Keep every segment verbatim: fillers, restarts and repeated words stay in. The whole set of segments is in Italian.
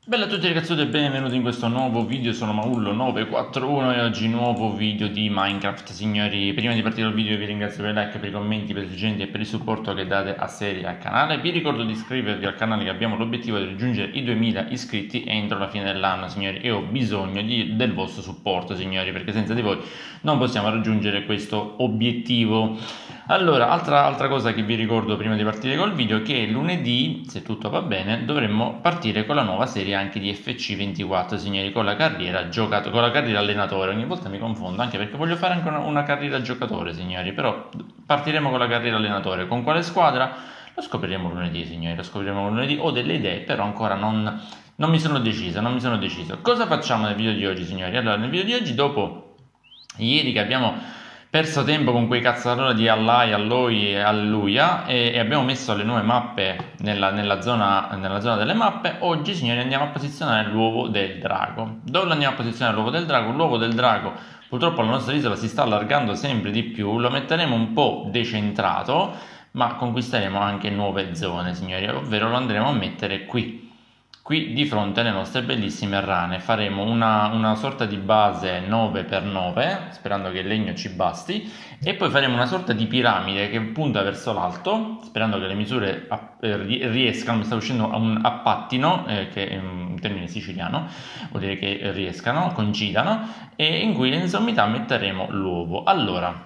Bella a tutti ragazzuoli e benvenuti in questo nuovo video. Sono Maullo nove quattro uno e oggi nuovo video di Minecraft. Signori, prima di partire il video vi ringrazio per i like, per i commenti, per i suggerimenti e per il supporto che date a serie al canale. Vi ricordo di iscrivervi al canale, che abbiamo l'obiettivo di raggiungere i duemila iscritti entro la fine dell'anno, signori, e ho bisogno di, del vostro supporto, signori, perché senza di voi non possiamo raggiungere questo obiettivo. Allora, altra, altra cosa che vi ricordo prima di partire col video è che lunedì, se tutto va bene, dovremmo partire con la nuova serie anche di F C ventiquattro, signori, con la carriera giocato, con la carriera allenatore. Ogni volta mi confondo, anche perché voglio fare anche una, una carriera giocatore, signori, però partiremo con la carriera allenatore. Con quale squadra? Lo scopriremo lunedì, signori, lo scopriremo lunedì. Ho delle idee, però ancora non, non mi sono deciso, non mi sono deciso. Cosa facciamo nel video di oggi, signori? Allora, nel video di oggi, dopo ieri che abbiamo perso tempo con quei cazzarola di Allai, Alloi e Alleluia e, e abbiamo messo le nuove mappe nella, nella, zona, nella zona delle mappe. Oggi, signori, andiamo a posizionare l'uovo del drago. Dove andiamo a posizionare l'uovo del drago? L'uovo del drago, purtroppo la nostra isola si sta allargando sempre di più, lo metteremo un po' decentrato, ma conquisteremo anche nuove zone, signori, ovvero lo andremo a mettere qui. Qui di fronte alle nostre bellissime rane faremo una, una sorta di base nove per nove, sperando che il legno ci basti, e poi faremo una sorta di piramide che punta verso l'alto, sperando che le misure riescano. Mi sta uscendo un appattino, eh, che è un termine siciliano, vuol dire che riescano, coincidano, e in cui in sommità metteremo l'uovo. Allora,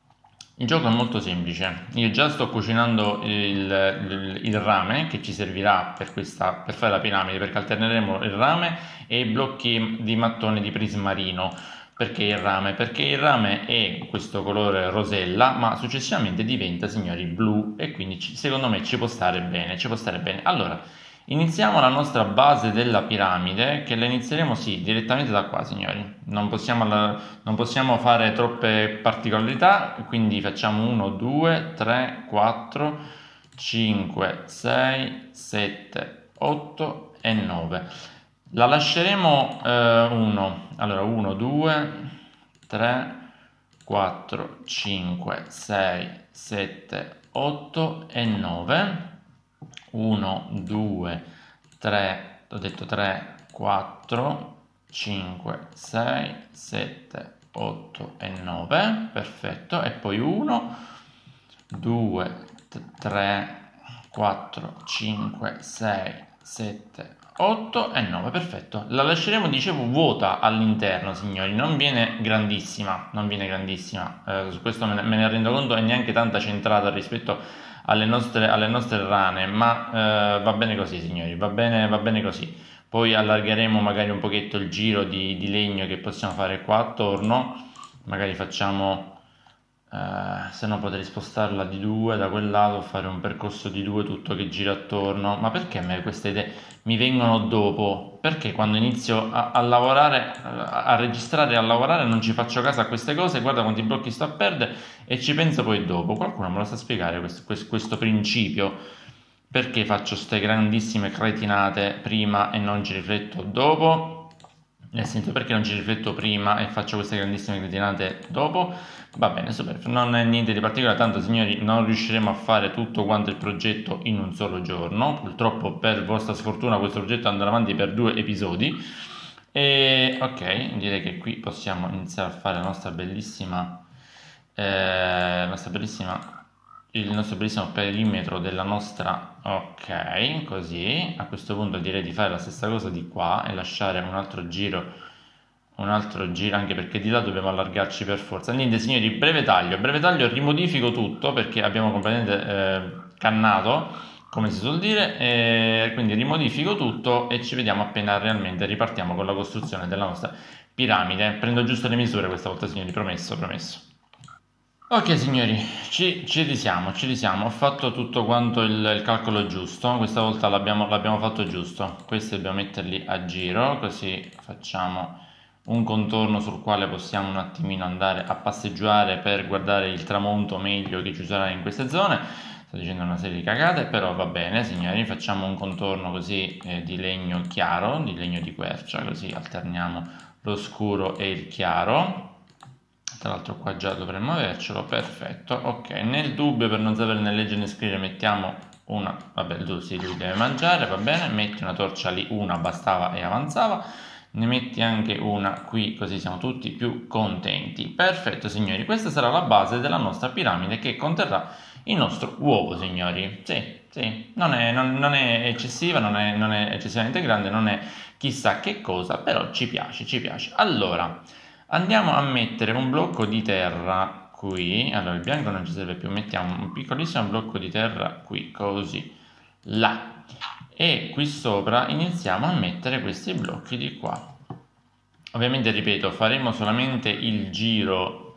il gioco è molto semplice. Io già sto cucinando il, il, il rame che ci servirà per, questa, per fare la piramide, perché alterneremo il rame e i blocchi di mattone di prismarino. Perché il rame? Perché il rame è questo colore rosella, ma successivamente diventa, signori, blu, e quindi ci, secondo me ci può stare bene, ci può stare bene. Allora, iniziamo la nostra base della piramide, che la inizieremo, sì, direttamente da qua, signori. Non possiamo, non possiamo fare troppe particolarità, quindi facciamo uno, due, tre, quattro, cinque, sei, sette, otto e nove. La lasceremo eh, uno, allora uno, due, tre, quattro, cinque, sei, sette, otto e nove. uno, due, tre, ho detto tre, quattro, cinque, sei, sette, otto e nove, perfetto, e poi uno, due, tre, quattro, cinque, sei, sette, otto e nove, perfetto. La lasceremo, dicevo, vuota all'interno, signori, non viene grandissima, non viene grandissima, eh, su questo me ne, me ne rendo conto, e neanche tanta centrata rispetto alle nostre, alle nostre rane, ma eh, va bene così, signori, va bene, va bene così. Poi allargheremo magari un pochetto il giro di, di legno che possiamo fare qua attorno, magari facciamo, eh, se no potrei spostarla di due da quel lato, fare un percorso di due tutto che gira attorno. Ma perché a me queste idee mi vengono dopo? Perché quando inizio a, a lavorare, a, a registrare e a lavorare, non ci faccio caso a queste cose, guarda quanti blocchi sto a perdere, e ci penso poi dopo. Qualcuno me lo sa spiegare questo, questo, questo principio? Perché faccio queste grandissime cretinate prima e non ci rifletto dopo? Nel senso, perché non ci rifletto prima e faccio queste grandissime cretinate dopo? Va bene, super, non è niente di particolare, tanto, signori, non riusciremo a fare tutto quanto il progetto in un solo giorno. Purtroppo, per vostra sfortuna, questo progetto andrà avanti per due episodi. E ok, direi che qui possiamo iniziare a fare la nostra bellissima, eh, la nostra bellissima il nostro bellissimo perimetro della nostra. Ok, così a questo punto direi di fare la stessa cosa di qua e lasciare un altro giro, un altro giro, anche perché di là dobbiamo allargarci per forza. Niente, signori, breve taglio, breve taglio, rimodifico tutto perché abbiamo completamente eh, cannato, come si suol dire, e quindi rimodifico tutto e ci vediamo appena realmente ripartiamo con la costruzione della nostra piramide. Prendo giusto le misure questa volta, signori, promesso, promesso. Ok, signori, ci, ci risiamo, ci risiamo. Ho fatto tutto quanto il, il calcolo giusto, questa volta l'abbiamo l'abbiamo fatto giusto. Questi dobbiamo metterli a giro, così facciamo un contorno sul quale possiamo un attimino andare a passeggiare per guardare il tramonto meglio che ci sarà in queste zone. Sto dicendo una serie di cagate, però va bene, signori. Facciamo un contorno così eh, di legno chiaro, di legno di quercia, così alterniamo lo scuro e il chiaro. Tra l'altro qua già dovremmo avercelo, perfetto. Ok, nel dubbio, per non sapere né leggere né scrivere, mettiamo una, vabbè, tu sì, lui deve mangiare, va bene, metti una torcia lì, una bastava e avanzava, ne metti anche una qui, così siamo tutti più contenti. Perfetto, signori, questa sarà la base della nostra piramide che conterrà il nostro uovo, signori. Sì, sì, non è, non, non è eccessiva, non è, non è eccessivamente grande, non è chissà che cosa, però ci piace, ci piace. Allora, andiamo a mettere un blocco di terra qui. Allora, il bianco non ci serve più, mettiamo un piccolissimo blocco di terra qui, così, là. E qui sopra iniziamo a mettere questi blocchi di qua. Ovviamente, ripeto, faremo solamente il giro,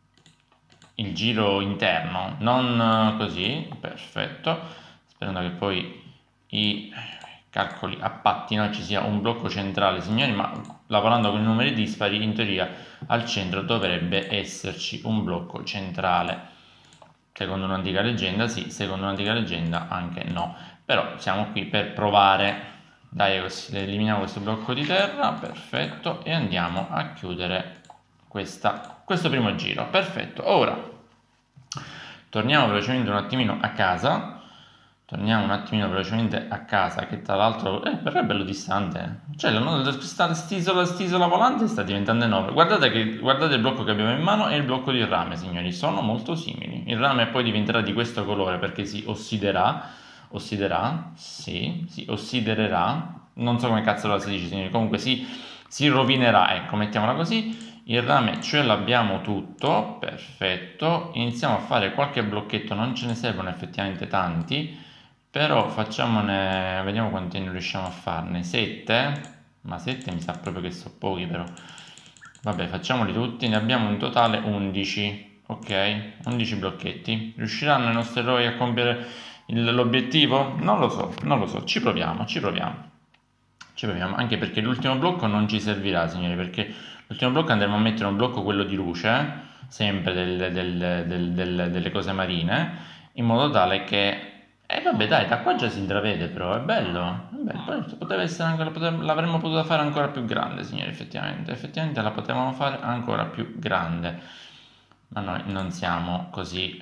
il giro interno, non così, perfetto, sperando che poi i calcoli appattino e ci sia un blocco centrale, signori, ma lavorando con i numeri dispari, in teoria al centro dovrebbe esserci un blocco centrale. Secondo un'antica leggenda sì, secondo un'antica leggenda anche no. Però siamo qui per provare. Dai, così eliminiamo questo blocco di terra, perfetto, e andiamo a chiudere questa, questo primo giro. Perfetto, ora torniamo velocemente un attimino a casa. Torniamo un attimino velocemente a casa, che tra l'altro eh, però è bello distante. Cioè, quest'isola st'isola volante sta diventando enorme. Guardate, che, guardate il blocco che abbiamo in mano e il blocco di rame, signori. Sono molto simili. Il rame poi diventerà di questo colore perché si ossiderà. Ossiderà? Sì, si ossidererà. Non so come cazzo la si dice, signori. Comunque si, si rovinerà, ecco, mettiamola così. Il rame ce l'abbiamo tutto, perfetto. Iniziamo a fare qualche blocchetto, non ce ne servono effettivamente tanti. Però facciamone, vediamo quanti ne riusciamo a farne, sette, ma sette mi sa proprio che sono pochi però, vabbè facciamoli tutti, ne abbiamo in totale undici, ok, undici blocchetti, riusciranno i nostri eroi a compiere l'obiettivo? Non lo so, non lo so, ci proviamo, ci proviamo, ci proviamo, anche perché l'ultimo blocco non ci servirà, signori, perché l'ultimo blocco andremo a mettere un blocco, quello di luce, sempre del, del, del, del, delle cose marine, in modo tale che e eh vabbè dai, da qua già si intravede però, è bello, è bello. Poi poteva essere anche, poteva, l'avremmo potuta fare ancora più grande, signori, effettivamente, effettivamente la potevamo fare ancora più grande, ma noi non siamo così,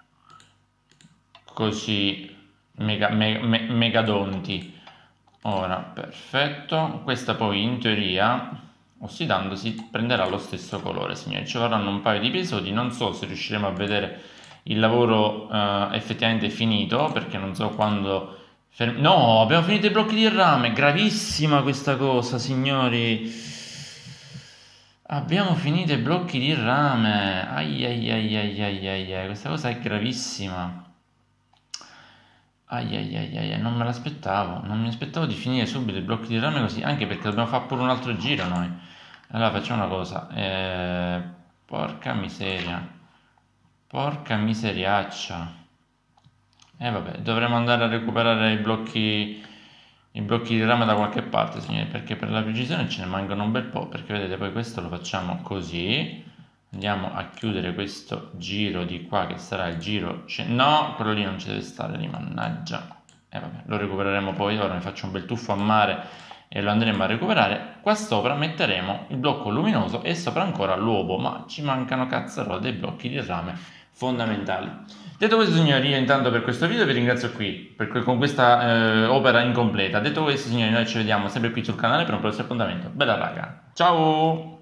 così mega, me, me, megadonti. Ora, perfetto, questa poi in teoria, ossidandosi, prenderà lo stesso colore, signori, ci vorranno un paio di episodi, non so se riusciremo a vedere il lavoro uh, effettivamente finito, perché non so quando ferm- no, abbiamo finito i blocchi di rame, gravissima questa cosa, signori, abbiamo finito i blocchi di rame, ai ai ai ai ai ai, ai. Questa cosa è gravissima, ai ai ai ai, non me l'aspettavo, non mi aspettavo di finire subito i blocchi di rame così, anche perché dobbiamo fare pure un altro giro noi. Allora facciamo una cosa, eh, porca miseria, porca miseriaccia. E eh vabbè, dovremo andare a recuperare i blocchi, i blocchi di rame da qualche parte, signori, perché per la precisione ce ne mancano un bel po', perché vedete, poi questo lo facciamo così. Andiamo a chiudere questo giro di qua, che sarà il giro... No, quello lì non ci deve stare lì, mannaggia. E eh vabbè, lo recupereremo poi, ora mi faccio un bel tuffo a mare e lo andremo a recuperare. Qua sopra metteremo il blocco luminoso e sopra ancora l'uovo, ma ci mancano cazzarola dei blocchi di rame fondamentali. Detto questo, signori, io intanto per questo video vi ringrazio qui per, con questa eh, opera incompleta. Detto questo, signori, noi ci vediamo sempre qui sul canale per un prossimo appuntamento. Bella raga, ciao!